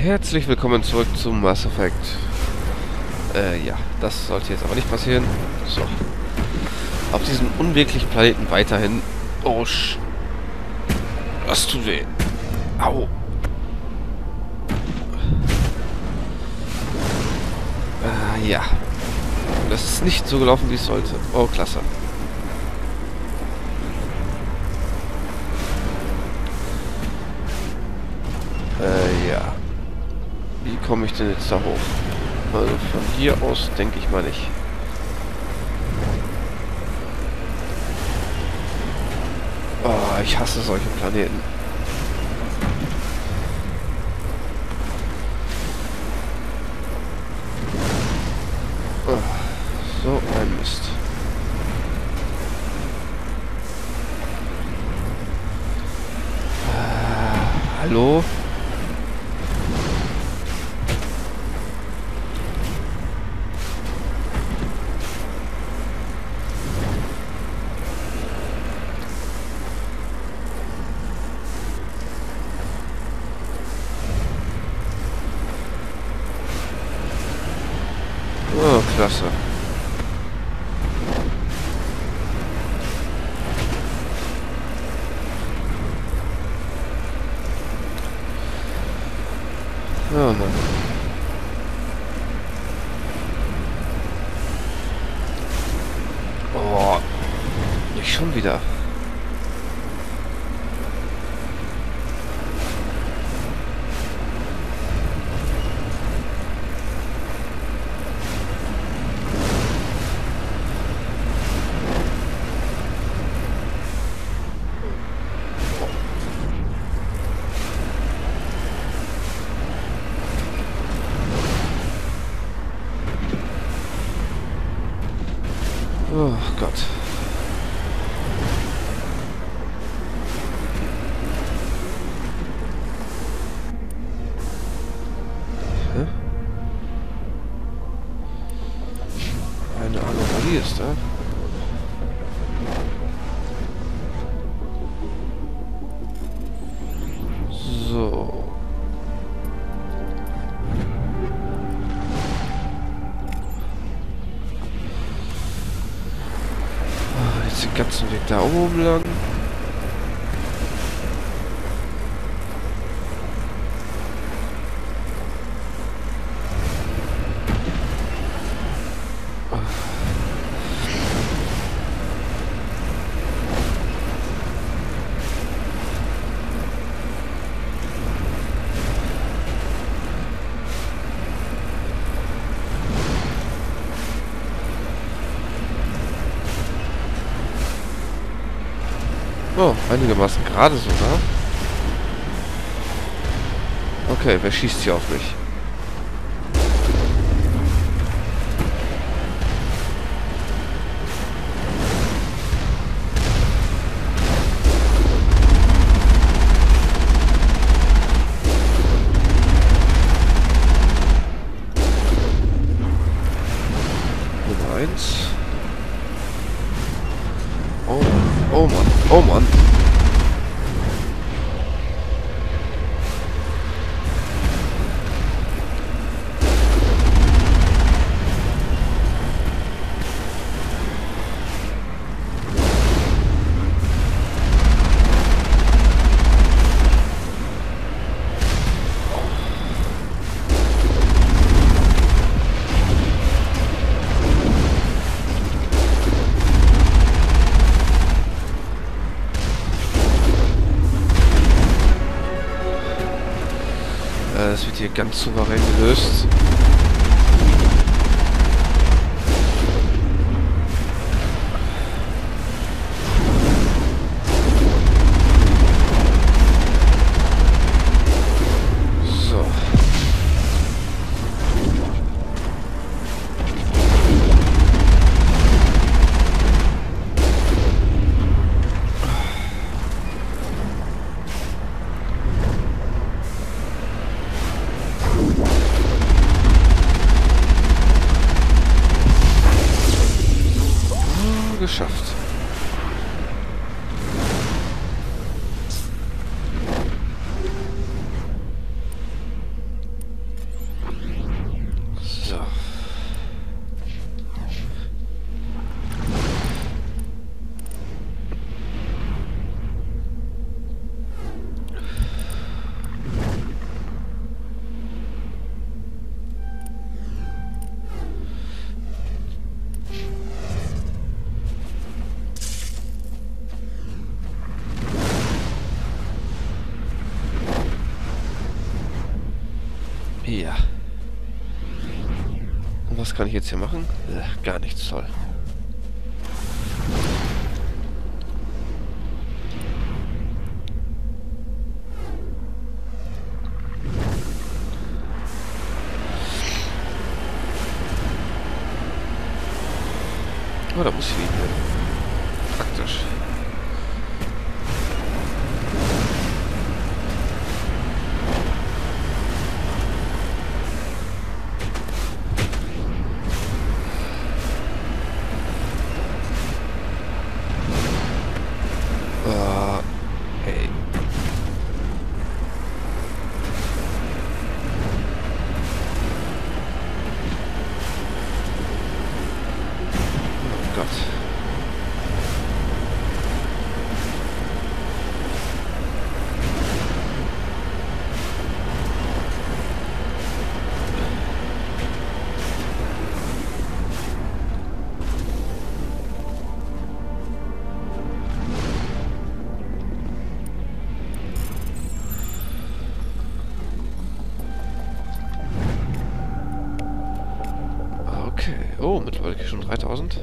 Herzlich willkommen zurück zu Mass Effect. Ja, das sollte jetzt aber nicht passieren. So. Auf diesem unwirklichen Planeten weiterhin. Oh, das tut weh. Au. Ja. Das ist nicht so gelaufen, wie es sollte. Oh, klasse. Ja. Wie komme ich denn jetzt da hoch? Also von hier aus denke ich mal nicht. Oh, ich hasse solche Planeten. Oh, so ein Mist. Hallo? Oh, klasse. Oh Mann. Oh, nicht schon wieder. Oh Gott. Hä? Eine Anomalie ist da. So. Jetzt den ganzen Weg da oben lang. Oh, einigermaßen gerade sogar. Okay, wer schießt hier auf mich? Nummer 1. Oh, oh Mann, oh Mann. Das wird hier ganz souverän gelöst. So. Ja. Und was kann ich jetzt hier machen? Gar nichts, toll. Oh, da muss ich liegen. Praktisch. Ey. Oh Gott. Okay. Oh, mittlerweile schon 3000.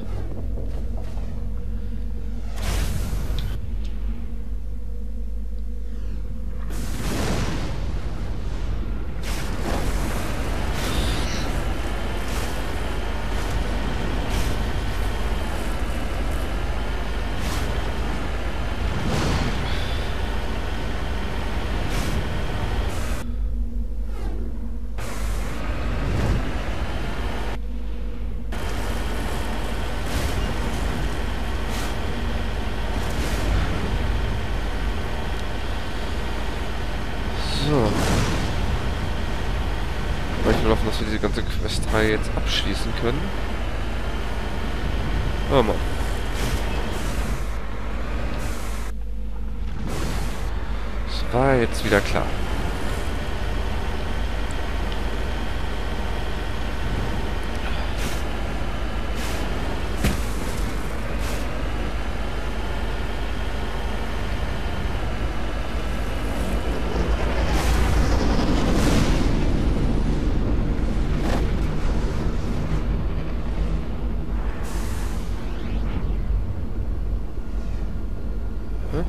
So. Ich will hoffen, dass wir diese ganze Quest-Reihe jetzt abschließen können. Oh Mann. Das war jetzt wieder klar. Hä?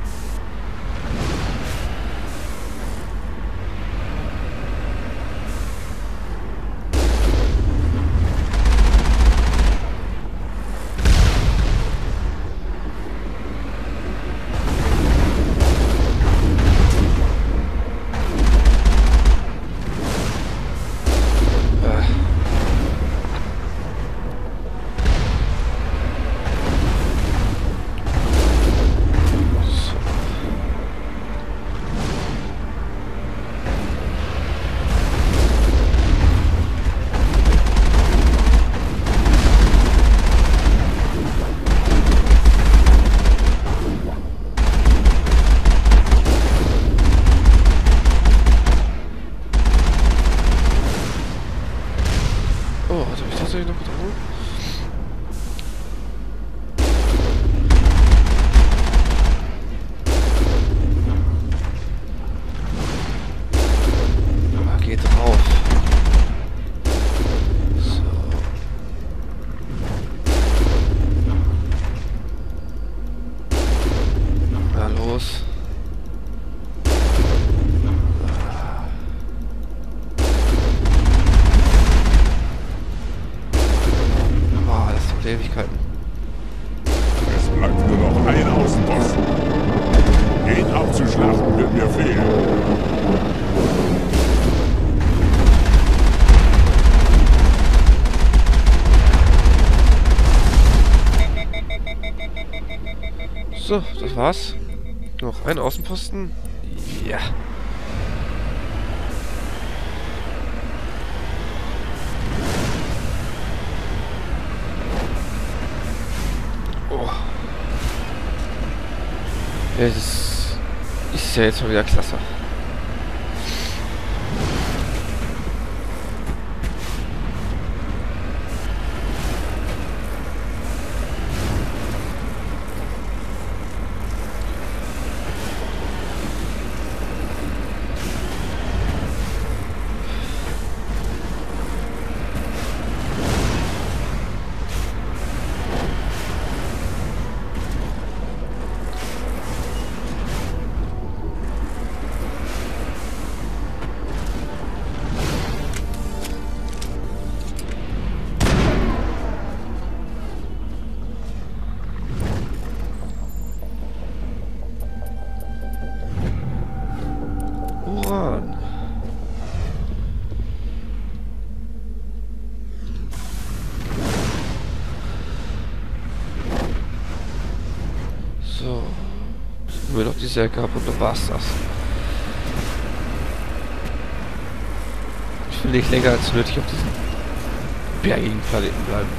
Oh, hatte ich tatsächlich noch getroffen? Ah, geht drauf. So. Na los. Ewigkeiten. Es bleibt nur noch ein Außenposten. Den abzuschlachten wird mir fehlen. So, das war's. Noch ein Außenposten. Ja. Ja, das ist ja jetzt mal wieder klasse. bisher gab und dann war's das. Ich will nicht länger als nötig auf diesen bergigen Planeten bleiben.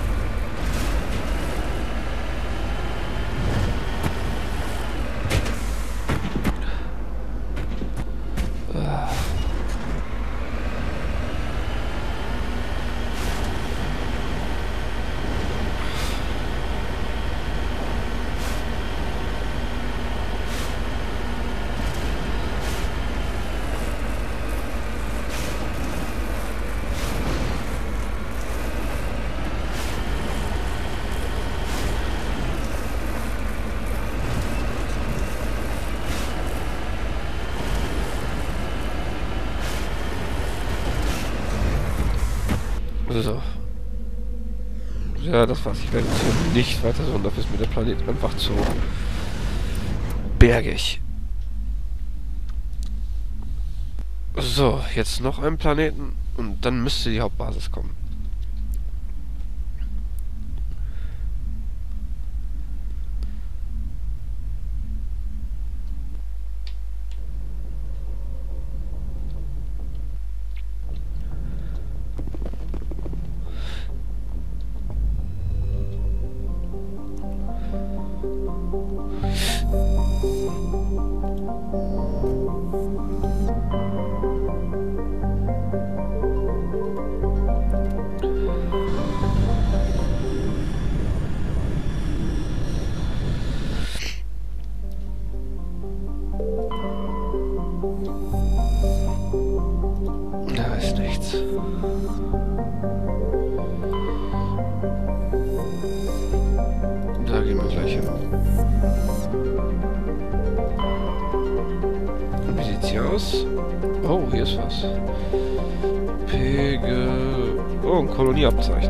So. Ja, das war's. Ich werde jetzt hier nicht weiter so, dafür ist mir der Planet einfach zu bergig. So, jetzt noch ein Planeten und dann müsste die Hauptbasis kommen. Da ist nichts. Da gehen wir gleich hin. Wie sieht's hier aus? Oh, hier ist was. Pegel. Oh, ein Kolonieabzeichen.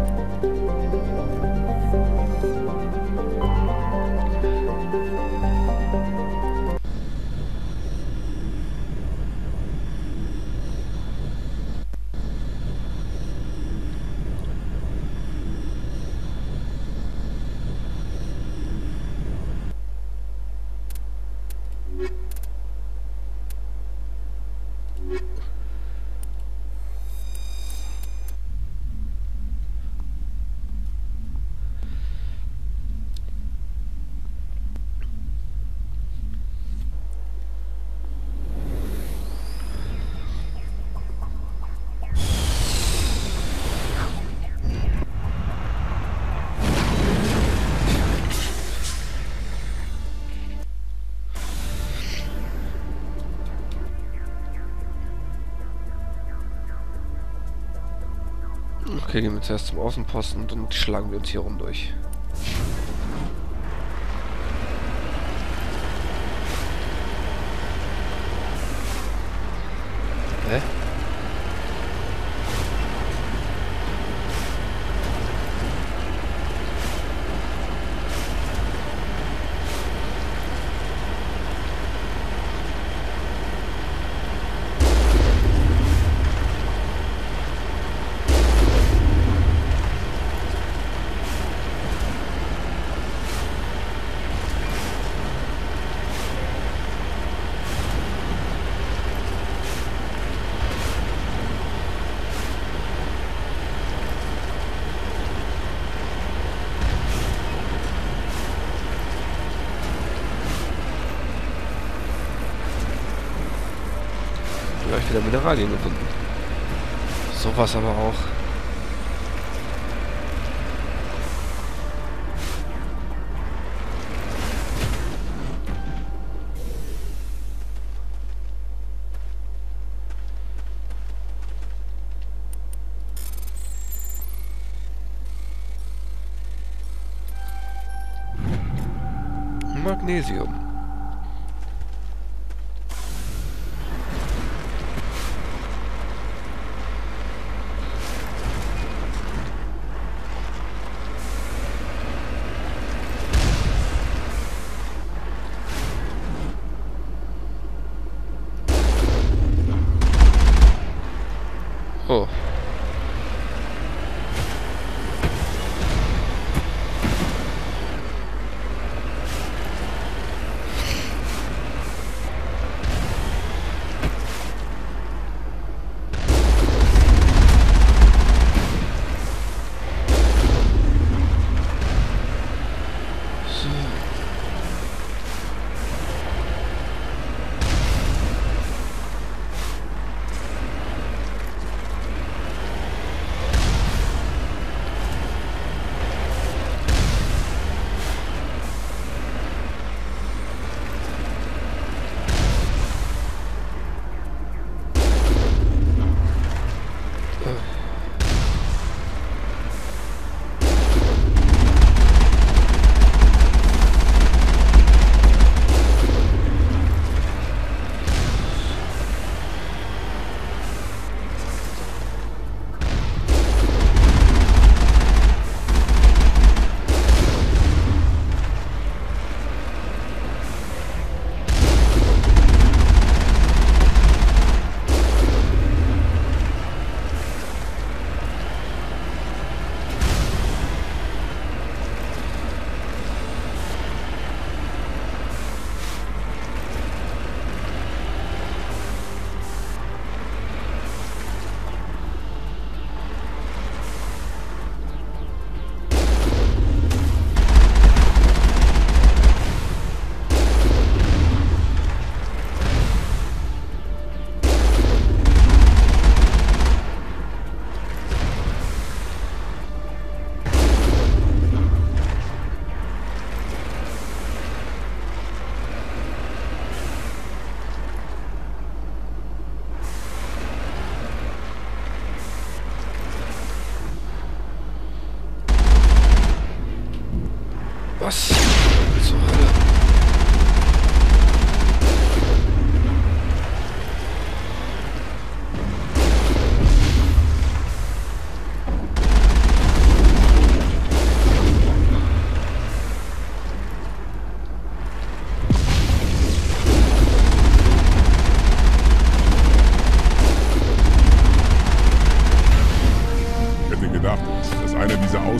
Okay, gehen wir zuerst zum Außenposten und dann schlagen wir uns hier rum durch. Hä? Gleich wieder Mineralien gefunden. Sowas aber auch. Magnesium. Oh.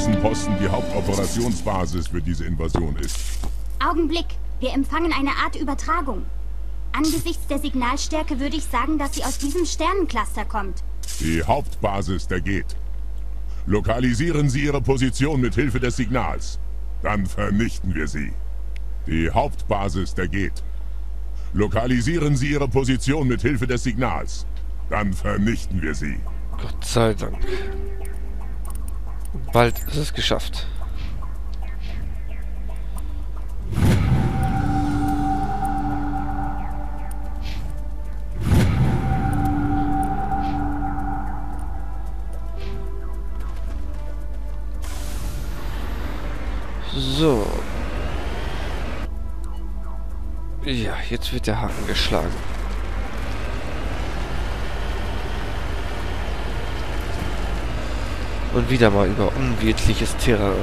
Außenposten die Hauptoperationsbasis für diese Invasion ist. Augenblick, wir empfangen eine Art Übertragung. Angesichts der Signalstärke würde ich sagen, dass sie aus diesem Sternencluster kommt. Die Hauptbasis der Geth. Lokalisieren Sie Ihre Position mit Hilfe des Signals. Dann vernichten wir sie. Die Hauptbasis der Geth. Lokalisieren Sie Ihre Position mit Hilfe des Signals. Dann vernichten wir sie. Gott sei Dank. Bald ist es geschafft. So. Ja, jetzt wird der Haken geschlagen. Und wieder mal über unwirtliches Terrain.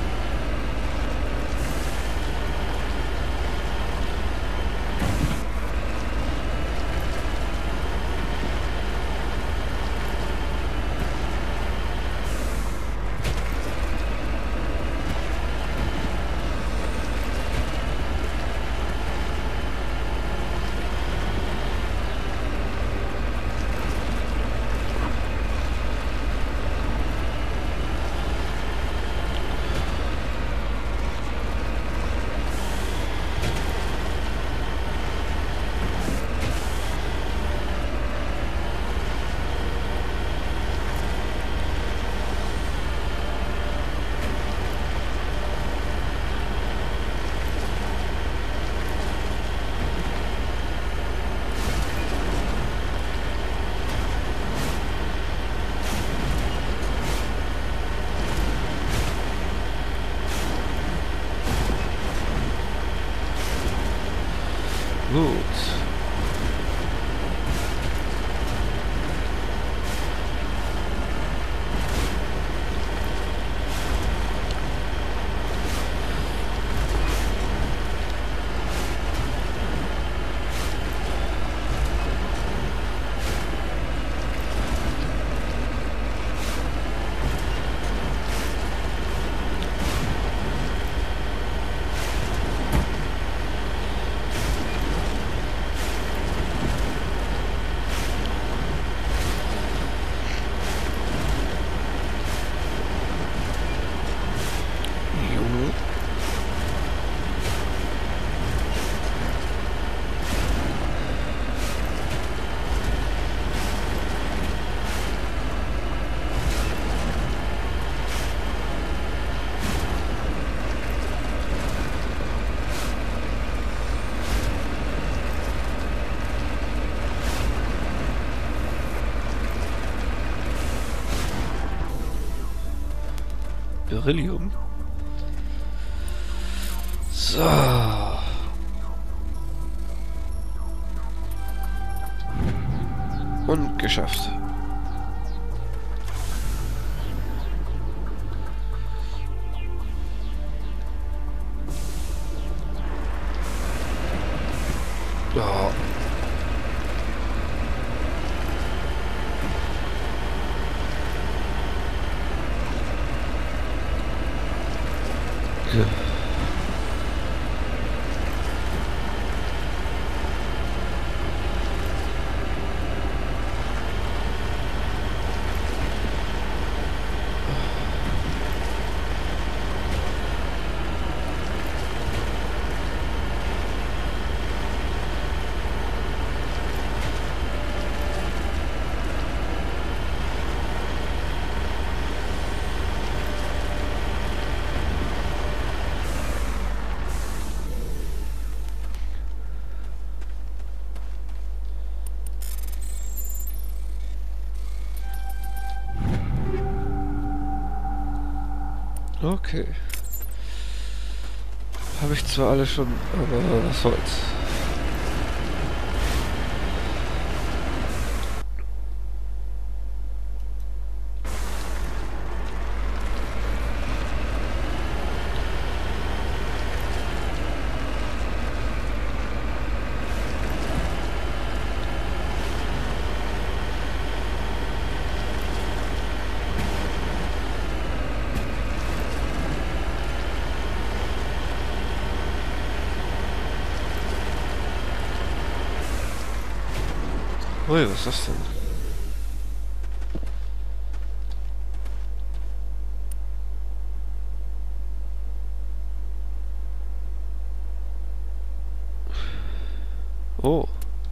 Gut. Beryllium. So. Und geschafft. Oh. Ja. Okay. Habe ich zwar alle schon, aber was soll's. Ui, was ist das denn? Oh.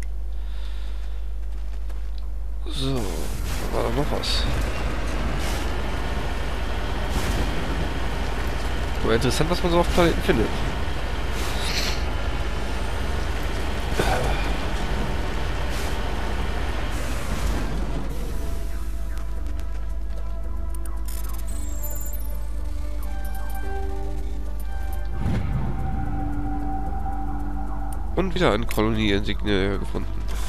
So, war da noch was? Aber interessant, was man so auf Planeten findet. Und wieder eine Kolonie-Insignie gefunden.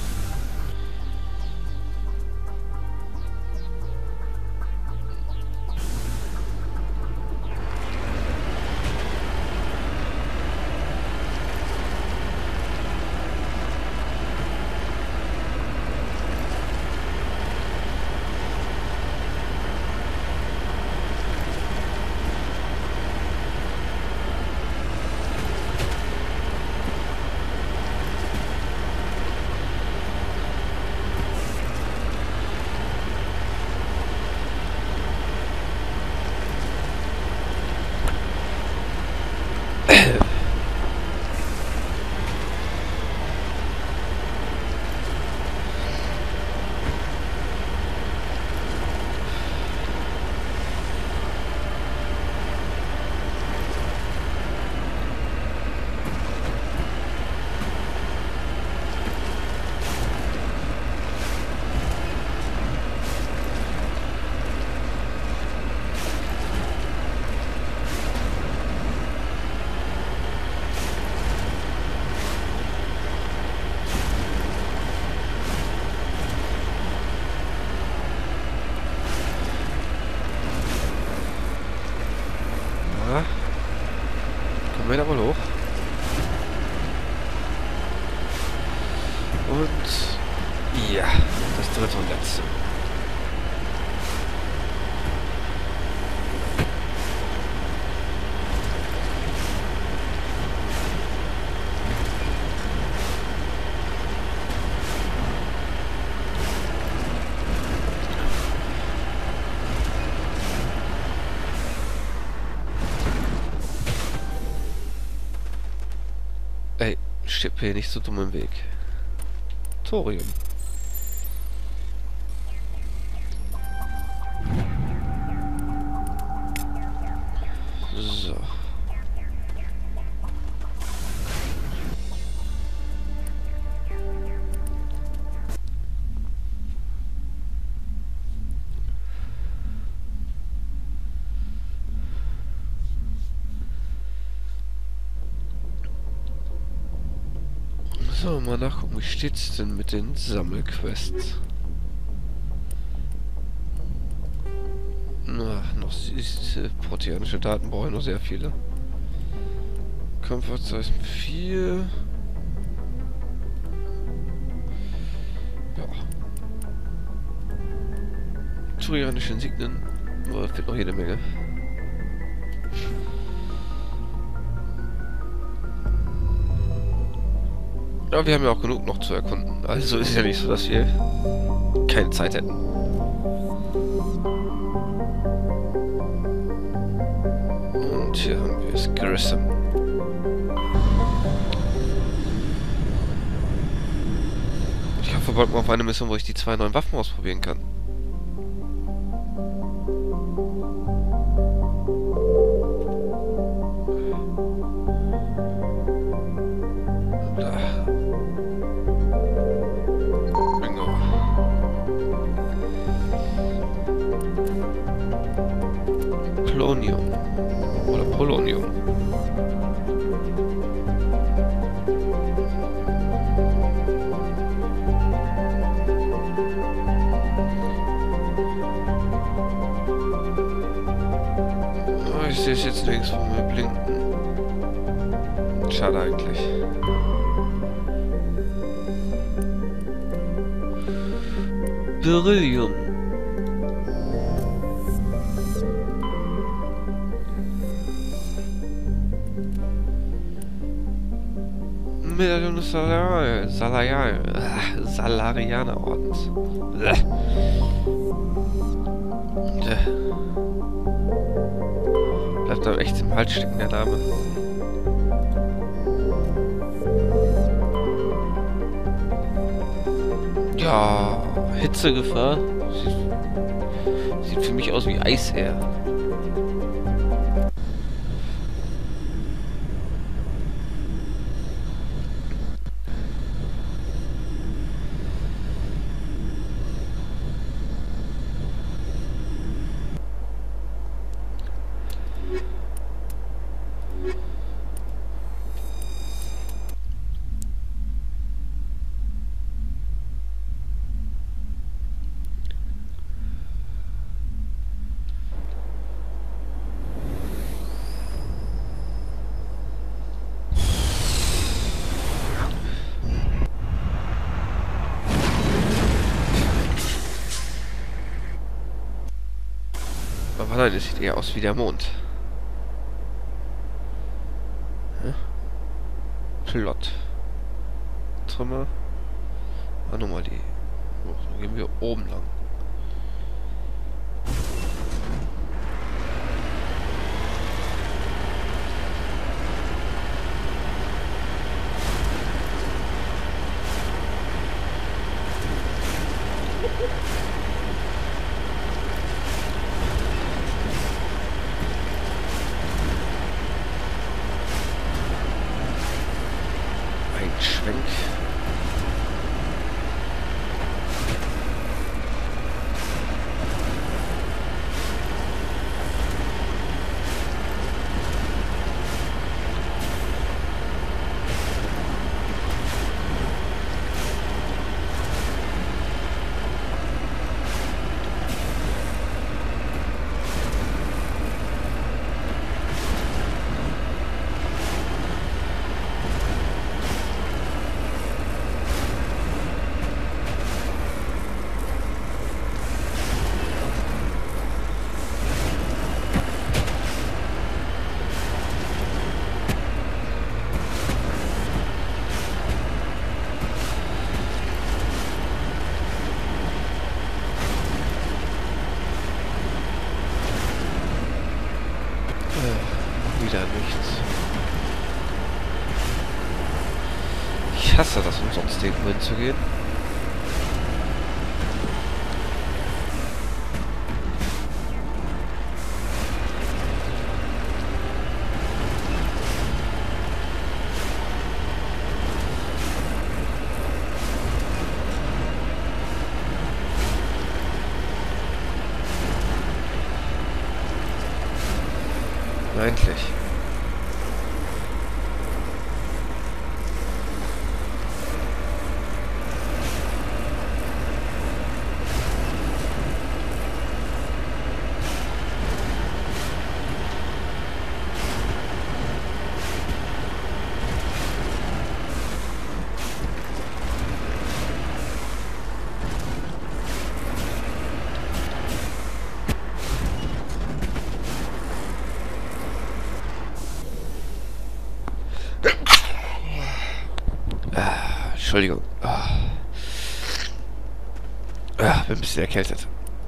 Kommen wir da wohl hoch? Und ja, das dritte und letzte. Ey, steht mir nicht so dumm im Weg. Thorium. So. So, mal nachgucken, wie steht's denn mit den Sammelquests? Na, noch proteanische Daten brauche ich noch sehr viele. Komfortzeichen 4. Ja. Turianische Insignien. Oh, fehlt noch jede Menge. Ja, wir haben ja auch genug noch zu erkunden. Also ist ja nicht so, dass wir keine Zeit hätten. Und hier haben wir es, Grissom. Ich hoffe bald mal auf eine Mission, wo ich die 2 neuen Waffen ausprobieren kann. Polonium. Oder Polonium. Oh, ich sehe es jetzt links von mir blinken. Schade eigentlich. Beryllium. Medaillon des Salarianerordens. Bleibt aber echt im Hals stecken, der Name. Ja, Hitzegefahr. Sieht für mich aus wie Eisär. Aber nein, es sieht eher aus wie der Mond. Hä? Plot. Trümmer. Anomalie. Oh, dann gehen wir oben lang. Schwenk. Wieder nichts. Ich hasse das, umsonst irgendwo hinzugehen. Endlich. Entschuldigung. Bin ein bisschen erkältet.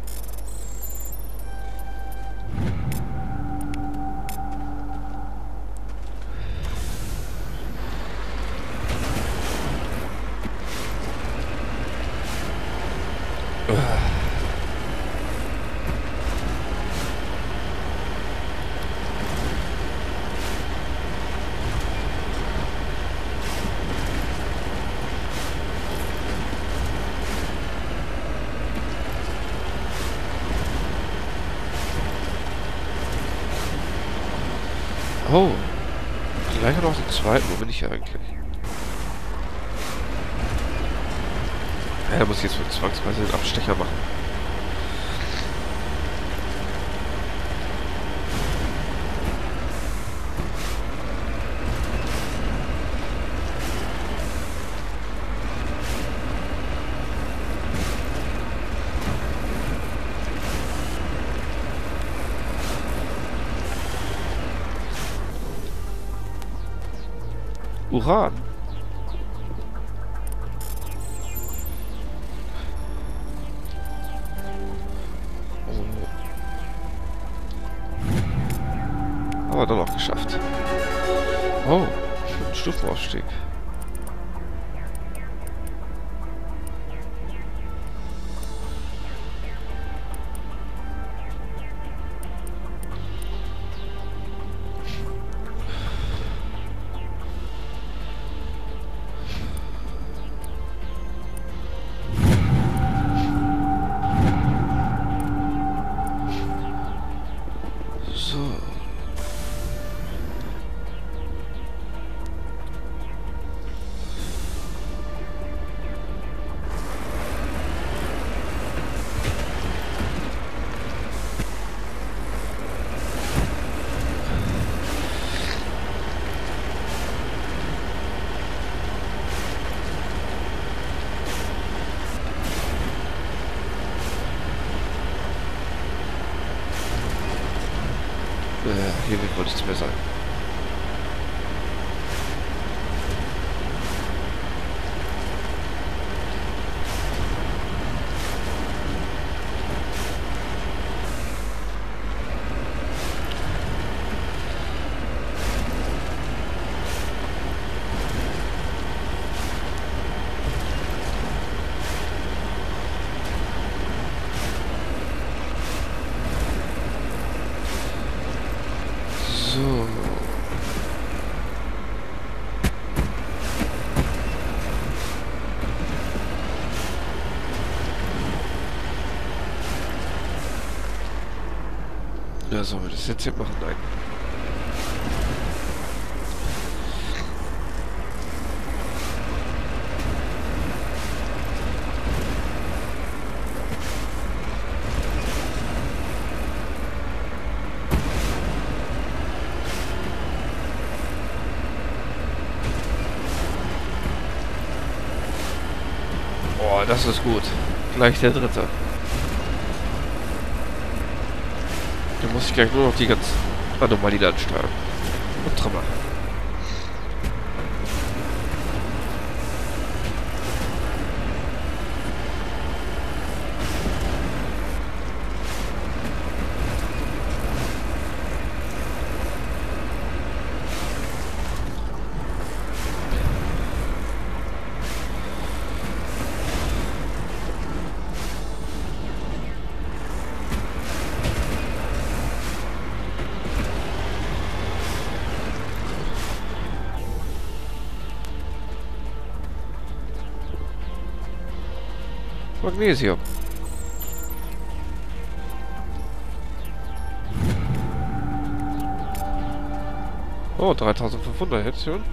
Oh, gleich noch den zweiten. Wo bin ich hier eigentlich? Ja, da muss ich jetzt wohl zwangsweise den Abstecher machen. Uran. geschafft. Oh, ein Stufenaufstieg. Hier wird wohl nichts mehr sein. So. Ja, sollen wir das jetzt hier machen? Nein. Oh, das ist gut. Gleich der dritte. Da muss ich gleich nur noch die ganzen Anomalien ansteuern. Und Trümmer. Magnesium. Oh, 3500 jetzt schon.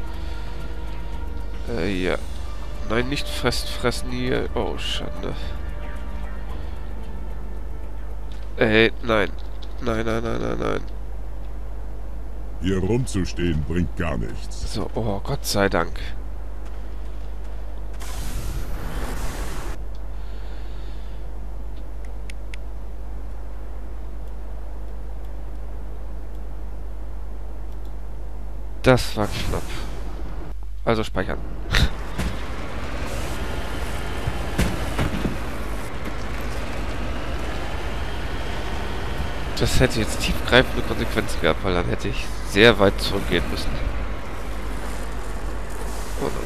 Ja. Nein, nicht fressen hier. Oh, Schande. Nein. Nein, nein, nein, nein, nein. Hier rumzustehen bringt gar nichts. So, oh, Gott sei Dank. Das war knapp. Also speichern. Das hätte jetzt tiefgreifende Konsequenzen gehabt, weil dann hätte ich sehr weit zurückgehen müssen. Oh nein.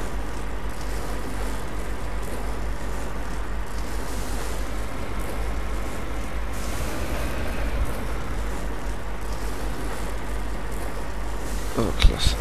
Oh, klasse.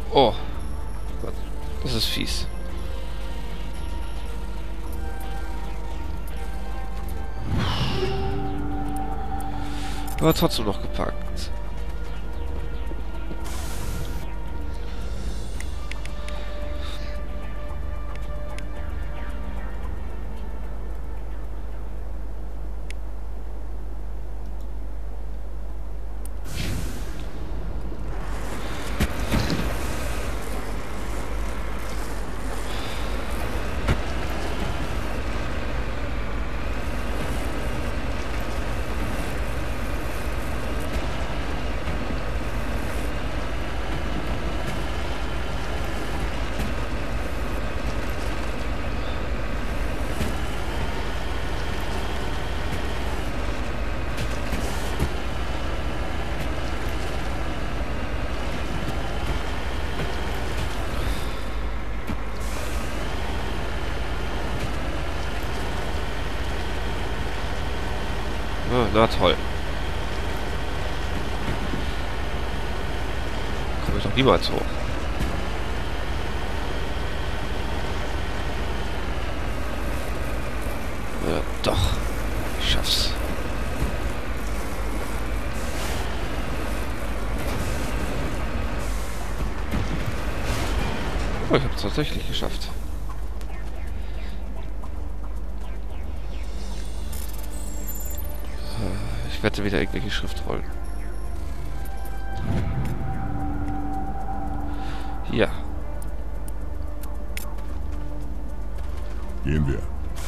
Oh. Das ist fies. Aber trotzdem noch gepackt. Ja, na toll. Komme ich doch niemals hoch. Ja, doch. Ich schaff's. Oh, ich hab's tatsächlich geschafft. Ich wette wieder irgendwelche Schriftrollen. Ja. Gehen wir.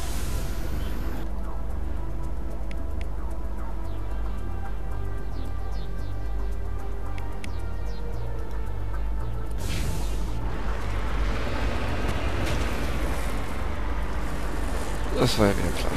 Das war ja wieder klar.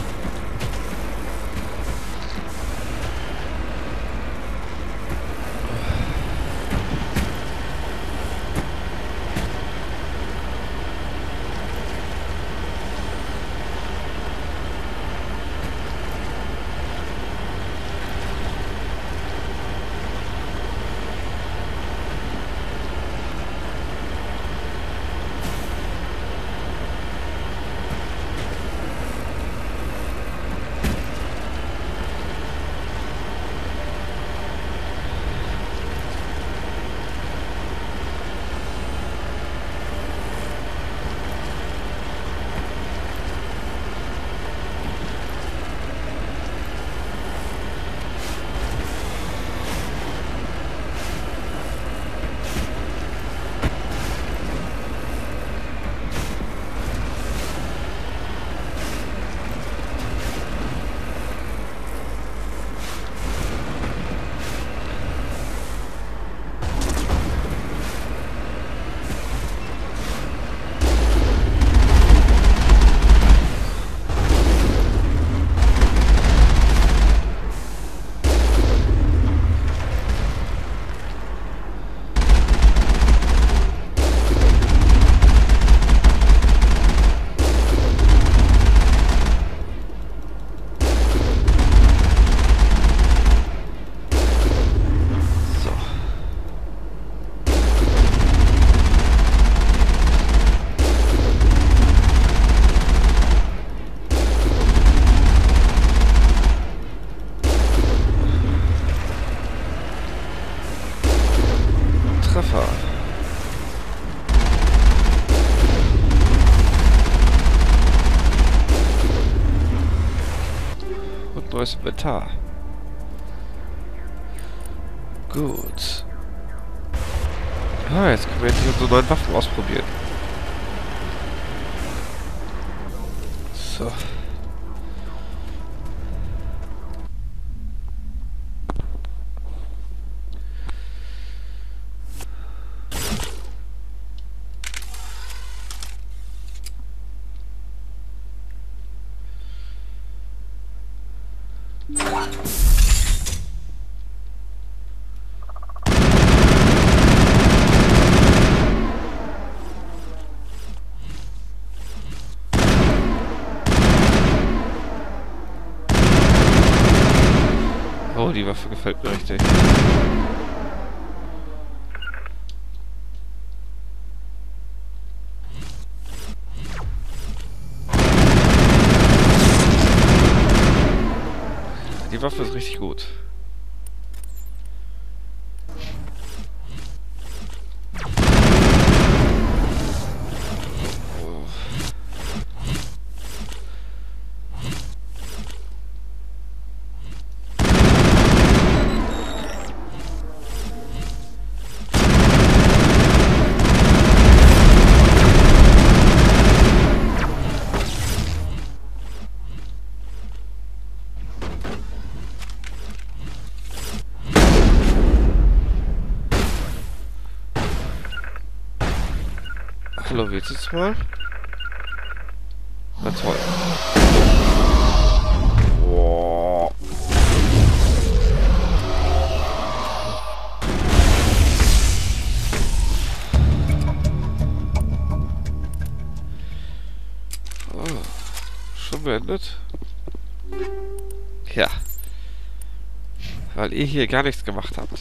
Treffer. Und neues Inventar. Gut. Ah, jetzt können wir endlich unsere neuen Waffen ausprobieren. So. Oh, die Waffe gefällt mir richtig. die Waffe ist richtig gut. Hallo, willst du jetzt mal? Na toll. Boah. Oh, schon beendet? Ja. Weil ihr hier gar nichts gemacht habt.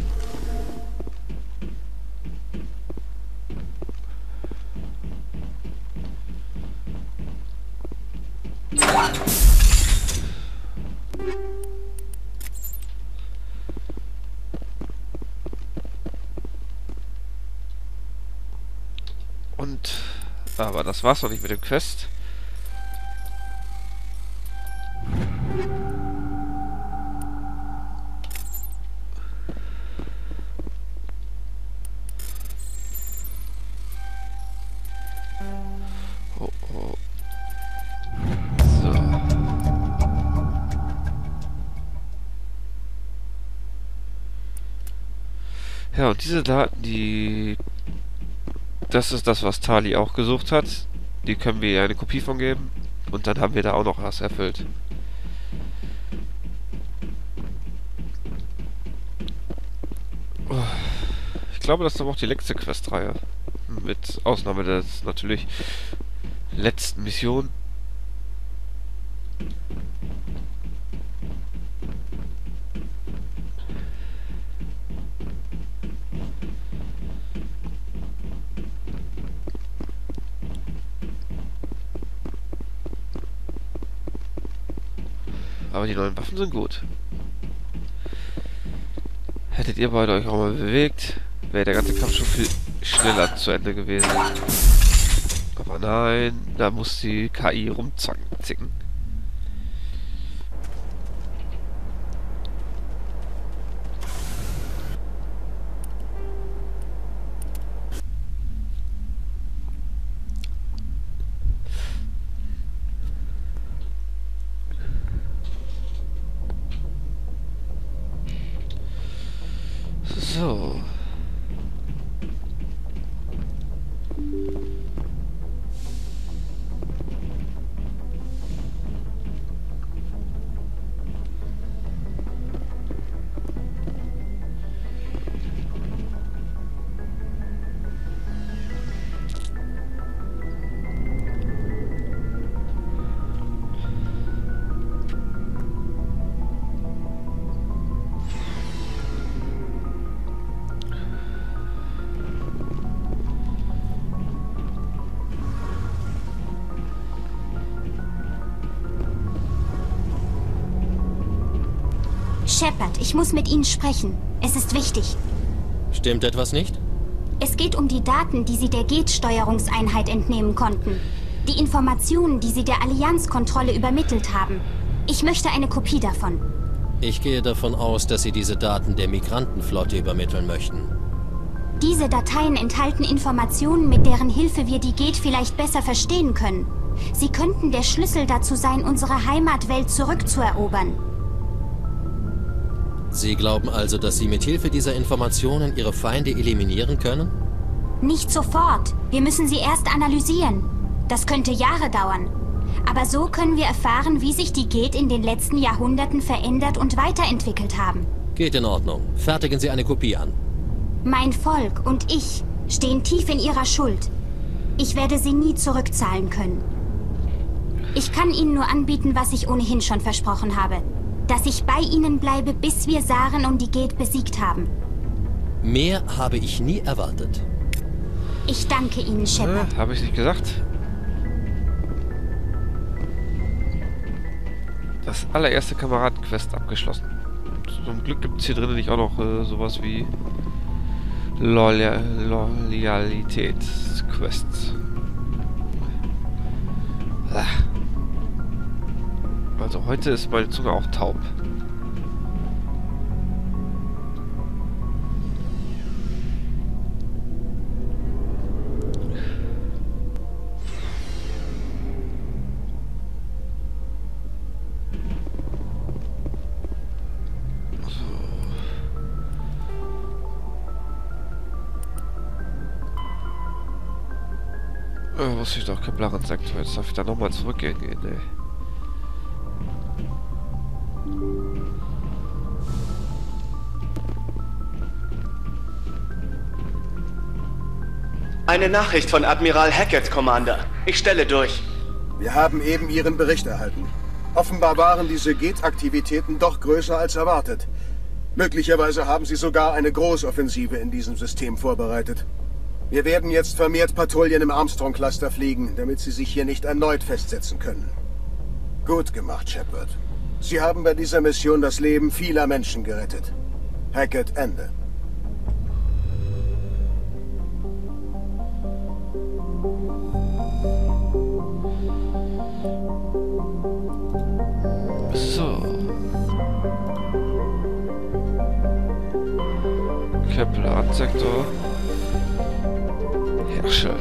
Und, aber das war's noch nicht mit dem Quest. Oh, oh. So. Ja, und diese Daten, das ist das, was Tali auch gesucht hat. Die können wir ihr eine Kopie von geben. Und dann haben wir da auch noch was erfüllt. Ich glaube, das ist aber auch die letzte Questreihe. Mit Ausnahme des natürlich letzten Mission. Aber die neuen Waffen sind gut. Hättet ihr beide euch auch mal bewegt, wäre der ganze Kampf schon viel schneller zu Ende gewesen. Aber nein, da muss die KI rumzicken. So. Shepard, ich muss mit Ihnen sprechen. Es ist wichtig. Stimmt etwas nicht? Es geht um die Daten, die Sie der GET-Steuerungseinheit entnehmen konnten. Die Informationen, die Sie der Allianzkontrolle übermittelt haben. Ich möchte eine Kopie davon. Ich gehe davon aus, dass Sie diese Daten der Migrantenflotte übermitteln möchten. Diese Dateien enthalten Informationen, mit deren Hilfe wir die GET vielleicht besser verstehen können. Sie könnten der Schlüssel dazu sein, unsere Heimatwelt zurückzuerobern. Sie glauben also, dass Sie mit Hilfe dieser Informationen Ihre Feinde eliminieren können? Nicht sofort. Wir müssen sie erst analysieren. Das könnte Jahre dauern. Aber so können wir erfahren, wie sich die GET in den letzten Jahrhunderten verändert und weiterentwickelt haben. Geht in Ordnung. Fertigen Sie eine Kopie an. Mein Volk und ich stehen tief in ihrer Schuld. Ich werde sie nie zurückzahlen können. Ich kann Ihnen nur anbieten, was ich ohnehin schon versprochen habe. Dass ich bei Ihnen bleibe, bis wir Saren und die GET besiegt haben. Mehr habe ich nie erwartet. Ich danke Ihnen, Shepard. Habe ich nicht gesagt? Das allererste Kameradenquest abgeschlossen. Zum Glück gibt es hier drinnen nicht auch noch sowas wie Loyalitätsquests. Also heute ist meine Zunge auch taub. Wusste ich doch, Kepler-Sektor. Jetzt darf ich da nochmal zurückgehen, ey. Eine Nachricht von Admiral Hackett, Commander. Ich stelle durch. Wir haben eben Ihren Bericht erhalten. Offenbar waren diese Gate-Aktivitäten doch größer als erwartet. Möglicherweise haben Sie sogar eine Großoffensive in diesem System vorbereitet. Wir werden jetzt vermehrt Patrouillen im Armstrong-Cluster fliegen, damit Sie sich hier nicht erneut festsetzen können. Gut gemacht, Shepard. Sie haben bei dieser Mission das Leben vieler Menschen gerettet. Hackett, Ende. So. Kepler-Sektor. Herrscher.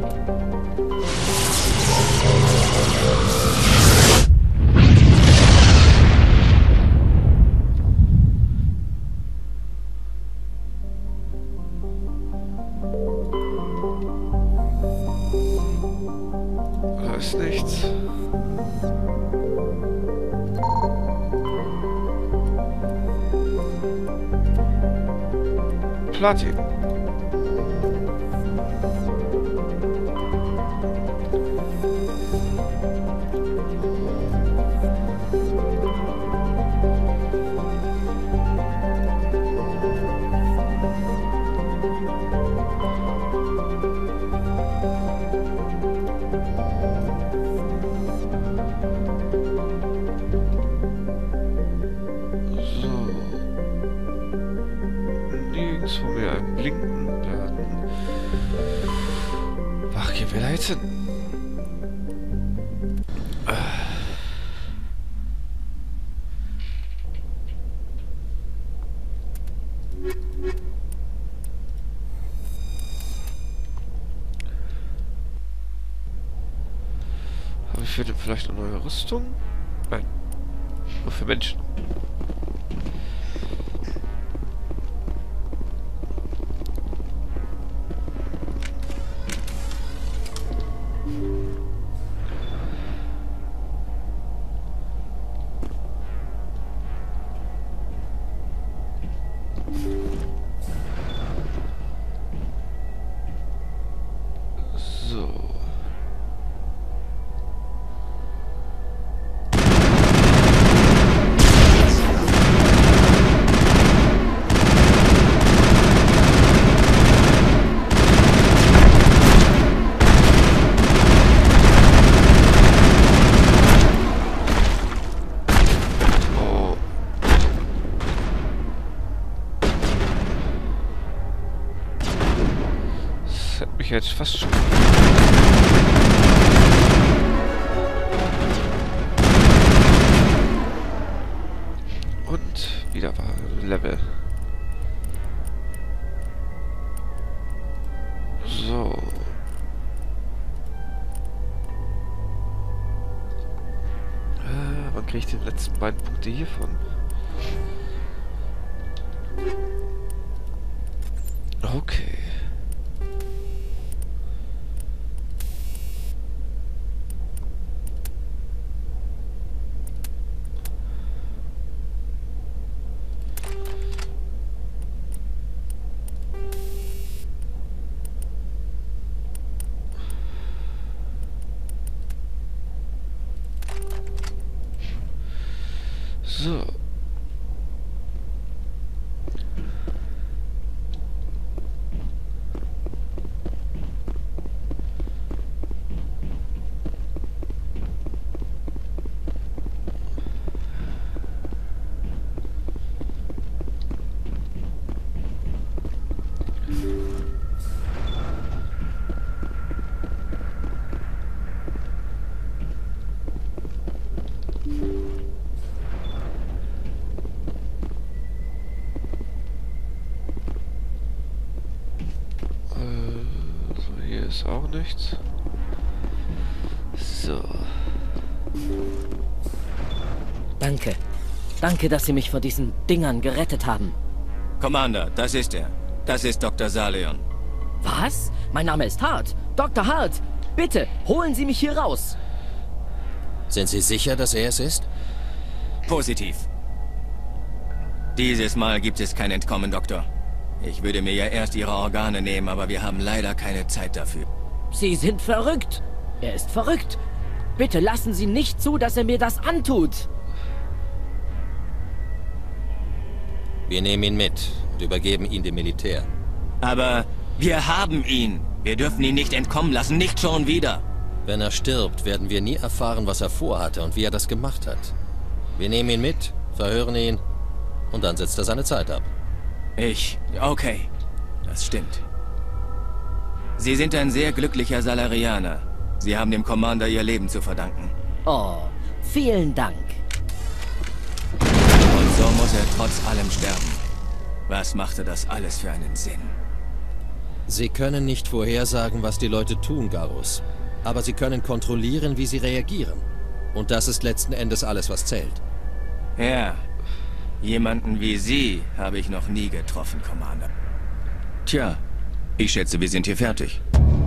Da ist nichts. Platin. Vor mir ein Blinken. Wachgewehleiten. Habe ich für den vielleicht eine neue Rüstung? Nein. Nur für Menschen. Jetzt fast schon. Und wieder war Level. So. Wann kriege ich die letzten beiden Punkte hiervon? Okay. So. ist auch nichts. So. Danke. Danke, dass Sie mich vor diesen Dingern gerettet haben. Commander, das ist er. Das ist Dr. Saleon. Was? Mein Name ist Hart. Dr. Hart. Bitte, holen Sie mich hier raus. Sind Sie sicher, dass er es ist? Positiv. Dieses Mal gibt es kein Entkommen, Doktor. Ich würde mir ja erst Ihre Organe nehmen, aber wir haben leider keine Zeit dafür. Sie sind verrückt. Er ist verrückt. Bitte lassen Sie nicht zu, dass er mir das antut. Wir nehmen ihn mit und übergeben ihn dem Militär. Aber wir haben ihn. Wir dürfen ihn nicht entkommen lassen, nicht schon wieder. Wenn er stirbt, werden wir nie erfahren, was er vorhatte und wie er das gemacht hat. Wir nehmen ihn mit, verhören ihn und dann setzt er seine Zeit ab. Okay, das stimmt. Sie sind ein sehr glücklicher Salarianer. Sie haben dem Commander Ihr Leben zu verdanken. Oh, vielen Dank. Und so muss er trotz allem sterben. Was machte das alles für einen Sinn? Sie können nicht vorhersagen, was die Leute tun, Garrus. Aber sie können kontrollieren, wie sie reagieren. Und das ist letzten Endes alles, was zählt. Ja, jemanden wie Sie habe ich noch nie getroffen, Commander. Tja, ich schätze, wir sind hier fertig.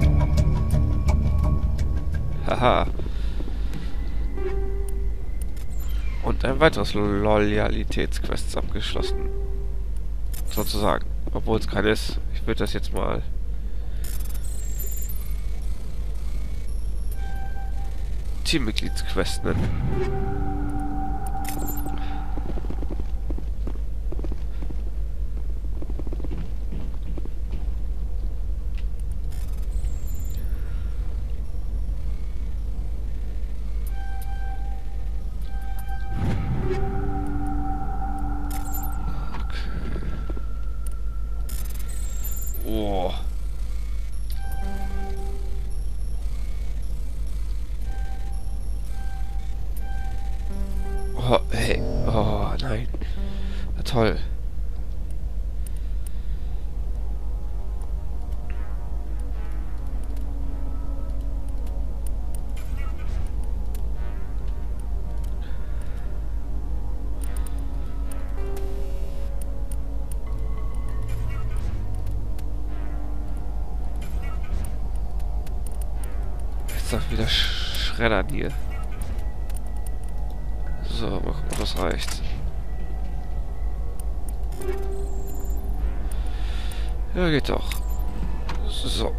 Haha. Und ein weiteres Loyalitätsquest abgeschlossen. Sozusagen. Obwohl es keine ist. Ich würde das jetzt mal... Teammitgliedsquest nennen. Oh. Oh, hey. Oh, nein. Na toll. Jetzt darf wieder schreddern hier. So, mal gucken, ob das reicht. Ja, geht doch. So.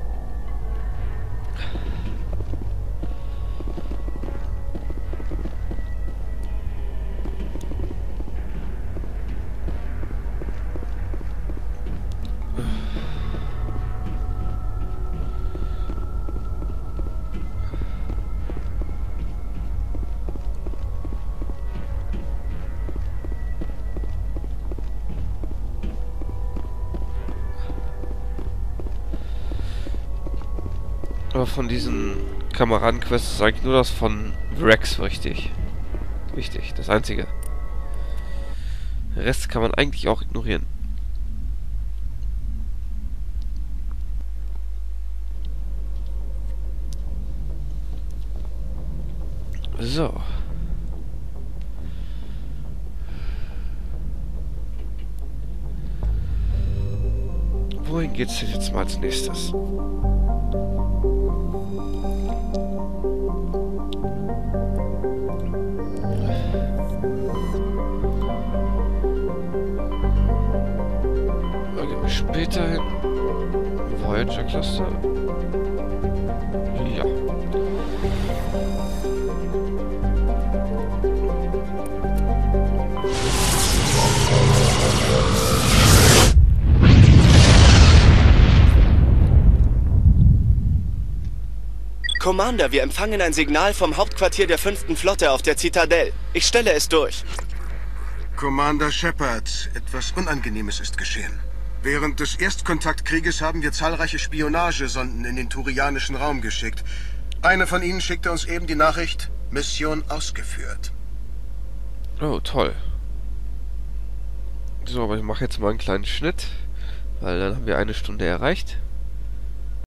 Aber von diesen Kameradenquests ist eigentlich nur das von Rex wichtig. Wichtig, das einzige. Den Rest kann man eigentlich auch ignorieren. So. Wohin geht's denn jetzt mal als nächstes? Später hin. Voyager Cluster. Ja. Commander, wir empfangen ein Signal vom Hauptquartier der 5. Flotte auf der Zitadelle. Ich stelle es durch. Commander Shepard, etwas Unangenehmes ist geschehen. Während des Erstkontaktkrieges haben wir zahlreiche Spionagesonden in den turianischen Raum geschickt. Eine von ihnen schickte uns eben die Nachricht, Mission ausgeführt. Oh, toll. So, aber ich mache jetzt mal einen kleinen Schnitt, weil dann haben wir eine Stunde erreicht.